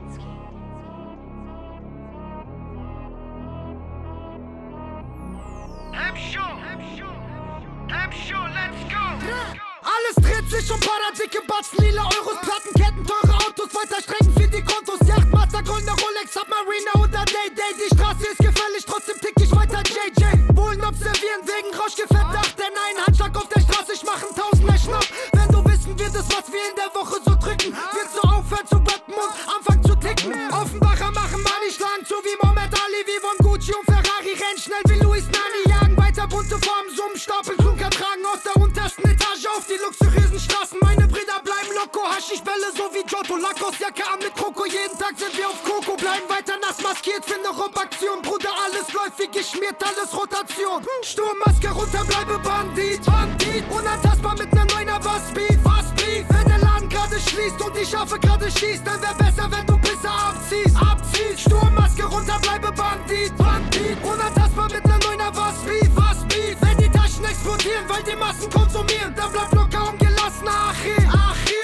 Let's go! Alles dreht sich um Paradicke Batzen, lila Euros, Plattenketten, teure Autos, weiter Strecken für die Kontos, Yachtmaster, goldene Rolex, Submariner oder Day-Day. Die Straße ist gefährlich, trotzdem tick ich weiter JJ. Bullen observieren wegen Rauschgefettdacht, denn ein Handschlag auf der Straße, ich mach 1000er Schnapp. Wenn du wissen würdest, was wir in der Woche so drücken, willst du aufhören zu rappen und anfangen zu ticken. Offenbacher machen Money, schlagen zu wie Mohamed Ali, wie von Gucci und Ferrari, rennen schnell wie Luis Nani, jagen weiter bunte Formen, Summen, Stapel, Klunker tragen aus der untersten Etage auf die luxuriösen Straßen. Meine Brüder bleiben loco, Haschischbälle so wie Giotto, Lacoste-Jacke an mit Kroko. Jeden Tag sind wir auf Koko, bleiben weiter nass maskiert, finde Raubaktion. Bruder, alles läuft wie geschmiert, alles Rotation. Sturmmaske runter, bleibe Bandit, Bandit. Unantastbar mit ner Neuner, was Beef, was Beef. Wenn der Laden gerade schließt und die Schafe gerade schießt, dann wär besser, wenn du Pisser abziehst, abziehst. Sturmmaske runter, bleibe Bandit, Bandit. Unantastbar mit ner Neuner, was Beef, was Beef. Wenn die Taschen explodieren, weil die Massen konsumieren, dann bleib locker und gelassen, Achille, Achille.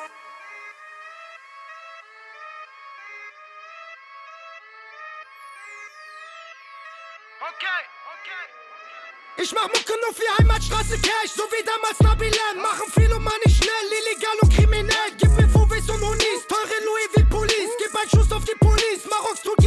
Ich mach Mucke nur für Heimatstraße Cash, so wie damals Nabilan. Machen viel und money schnell, illegal und kriminell. Gib mir Fouvis und Unis, teure Louis wie Police. Gib einen Schuss auf die Police, Maroks tut